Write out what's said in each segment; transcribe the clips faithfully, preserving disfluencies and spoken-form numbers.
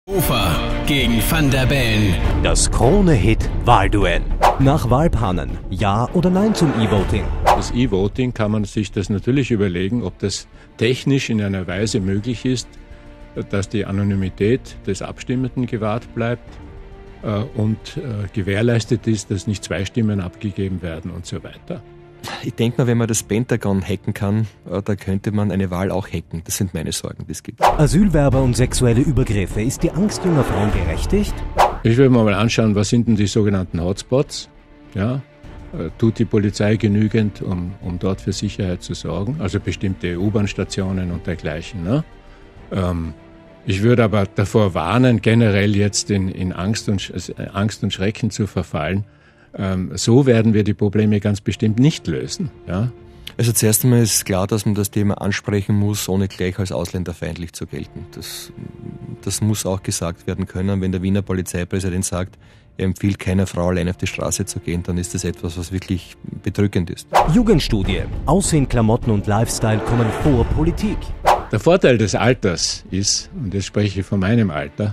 Hofer gegen Van der Bellen. Das Krone-Hit-Wahlduell. Nach Wahlpannen, ja oder nein zum E-Voting? Das E-Voting kann man sich das natürlich überlegen, ob das technisch in einer Weise möglich ist, dass die Anonymität des Abstimmenden gewahrt bleibt äh, und äh, gewährleistet ist, dass nicht zwei Stimmen abgegeben werden und so weiter. Ich denke mal, wenn man das Pentagon hacken kann, da könnte man eine Wahl auch hacken. Das sind meine Sorgen, die es gibt. Asylwerber und sexuelle Übergriffe. Ist die Angst junger Frauen berechtigt? Ich will mir mal anschauen, was sind denn die sogenannten Hotspots? Ja, tut die Polizei genügend, um, um dort für Sicherheit zu sorgen? Also bestimmte U-Bahn-Stationen und dergleichen. Ne? Ähm, ich würde aber davor warnen, generell jetzt in, in Angst, und, äh, Angst und Schrecken zu verfallen. Ähm, so werden wir die Probleme ganz bestimmt nicht lösen. Ja? Also zuerst einmal ist klar, dass man das Thema ansprechen muss, ohne gleich als ausländerfeindlich zu gelten. Das, das muss auch gesagt werden können. Wenn der Wiener Polizeipräsident sagt, er empfiehlt keiner Frau allein auf die Straße zu gehen, dann ist das etwas, was wirklich bedrückend ist. Jugendstudie. Aussehen, Klamotten und Lifestyle kommen vor Politik. Der Vorteil des Alters ist, und jetzt spreche ich von meinem Alter,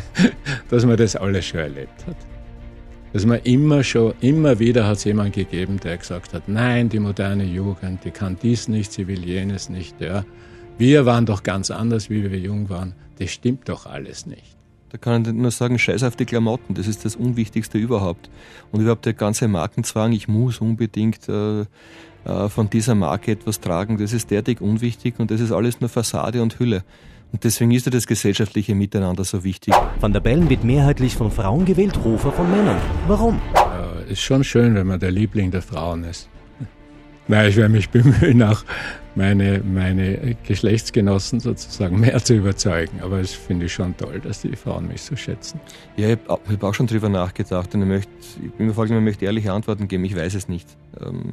dass man das alles schon erlebt hat. Dass man immer schon, immer wieder hat es jemanden gegeben, der gesagt hat, nein, die moderne Jugend, die kann dies nicht, sie will jenes nicht. Ja. Wir waren doch ganz anders, wie wir jung waren. Das stimmt doch alles nicht. Da kann ich nur sagen, scheiß auf die Klamotten, das ist das Unwichtigste überhaupt. Und überhaupt der ganze Markenzwang, ich muss unbedingt äh, äh, von dieser Marke etwas tragen, das ist derartig unwichtig und das ist alles nur Fassade und Hülle. Und deswegen ist ja das gesellschaftliche Miteinander so wichtig. Van der Bellen wird mehrheitlich von Frauen gewählt, Hofer von Männern. Warum? Äh, ist schon schön, wenn man der Liebling der Frauen ist. Nein, ich werde mich bemühen, auch meine, meine Geschlechtsgenossen sozusagen mehr zu überzeugen. Aber das finde ich schon toll, dass die Frauen mich so schätzen. Ja, ich habe hab auch schon drüber nachgedacht und ich, möchte, ich bin mir vorgenommen, ich möchte ehrliche Antworten geben. Ich weiß es nicht. Ähm,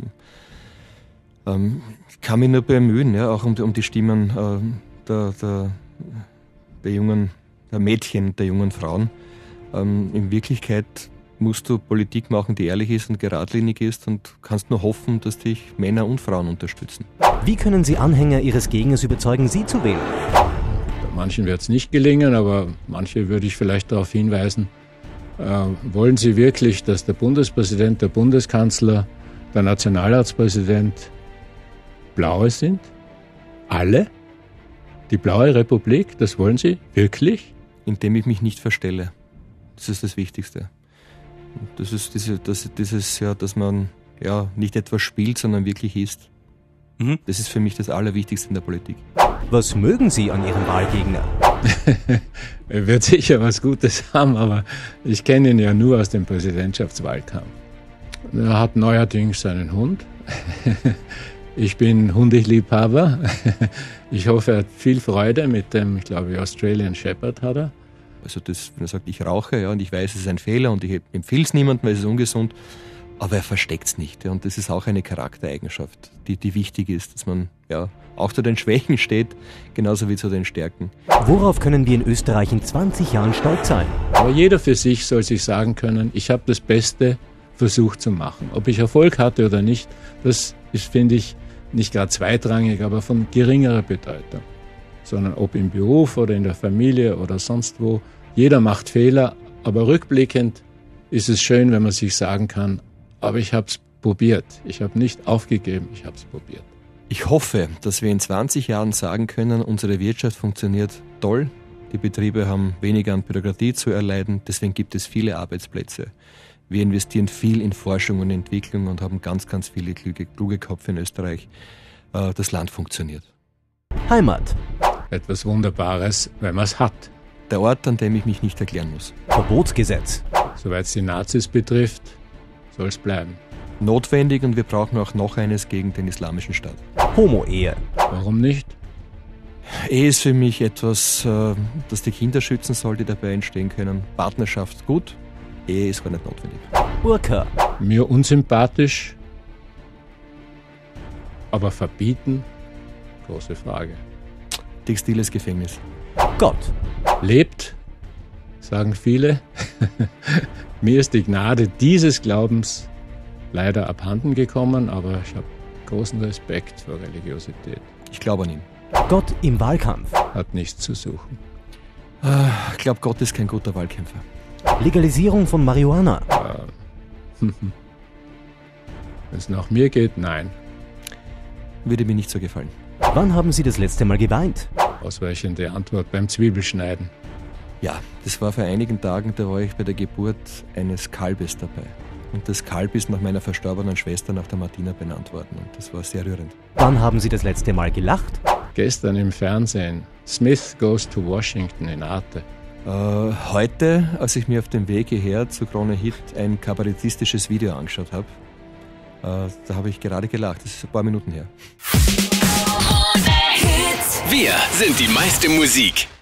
ähm, ich kann mich nur bemühen, ja, auch um, um die Stimmen ähm, der, der, der jungen, der Mädchen, der jungen Frauen. Ähm, in Wirklichkeit musst du Politik machen, die ehrlich ist und geradlinig ist und kannst nur hoffen, dass dich Männer und Frauen unterstützen. Wie können Sie Anhänger Ihres Gegners überzeugen, Sie zu wählen? Bei manchen wird es nicht gelingen, aber manche würde ich vielleicht darauf hinweisen, äh, wollen Sie wirklich, dass der Bundespräsident, der Bundeskanzler, der Nationalratspräsident Blaue sind? Alle? Die Blaue Republik, das wollen Sie? Wirklich? Indem ich mich nicht verstelle. Das ist das Wichtigste. Das ist diese, das, dieses, ja, dass man ja, nicht etwas spielt, sondern wirklich ist. Mhm. Das ist für mich das Allerwichtigste in der Politik. Was mögen Sie an Ihrem Wahlgegner? Er wird sicher was Gutes haben, aber ich kenne ihn ja nur aus dem Präsidentschaftswahlkampf. Er hat neuerdings einen Hund. Ich bin Hundeliebhaber. Ich hoffe, er hat viel Freude mit dem, ich glaube, Australian Shepherd hat er. Also das, wenn er sagt, ich rauche, ja, und ich weiß, es ist ein Fehler und ich empfehle es niemandem, weil es ist ungesund, aber er versteckt es nicht. Ja, und das ist auch eine Charaktereigenschaft, die, die wichtig ist, dass man ja auch zu den Schwächen steht, genauso wie zu den Stärken. Worauf können wir in Österreich in zwanzig Jahren stolz sein? Aber jeder für sich soll sich sagen können, ich habe das Beste versucht zu machen. Ob ich Erfolg hatte oder nicht, das ist, finde ich, nicht gerade zweitrangig, aber von geringerer Bedeutung. Sondern ob im Beruf oder in der Familie oder sonst wo. Jeder macht Fehler, aber rückblickend ist es schön, wenn man sich sagen kann, aber ich habe es probiert. Ich habe nicht aufgegeben, ich habe es probiert. Ich hoffe, dass wir in zwanzig Jahren sagen können, unsere Wirtschaft funktioniert toll, die Betriebe haben weniger an Bürokratie zu erleiden, deswegen gibt es viele Arbeitsplätze. Wir investieren viel in Forschung und Entwicklung und haben ganz, ganz viele kluge, kluge Köpfe in Österreich. Das Land funktioniert. Heimat. Etwas Wunderbares, wenn man es hat. Der Ort, an dem ich mich nicht erklären muss. Verbotsgesetz. Soweit es die Nazis betrifft, soll es bleiben. Notwendig und wir brauchen auch noch eines gegen den islamischen Staat. Homo-Ehe. Warum nicht? Ehe ist für mich etwas, das die Kinder schützen soll, die dabei entstehen können. Partnerschaft gut, Ehe ist gar nicht notwendig. Burka. Mir unsympathisch, aber verbieten? Große Frage. Textiles Gefängnis. Gott. Lebt, sagen viele. Mir ist die Gnade dieses Glaubens leider abhanden gekommen, aber ich habe großen Respekt vor Religiosität. Ich glaube an ihn. Gott im Wahlkampf. Hat nichts zu suchen. Ich glaube, Gott ist kein guter Wahlkämpfer. Legalisierung von Marihuana. Wenn es nach mir geht, nein. Würde mir nicht so gefallen. Wann haben Sie das letzte Mal geweint? Ausweichende Antwort beim Zwiebelschneiden. Ja, das war vor einigen Tagen, da war ich bei der Geburt eines Kalbes dabei. Und das Kalb ist nach meiner verstorbenen Schwester, nach der Martina, benannt worden. Und das war sehr rührend. Wann haben Sie das letzte Mal gelacht? Gestern im Fernsehen. Smith Goes to Washington in Arte. Äh, heute, als ich mir auf dem Weg hierher zu Krone Hit ein kabarettistisches Video angeschaut habe, äh, da habe ich gerade gelacht. Das ist ein paar Minuten her. Wir sind die meiste Musik.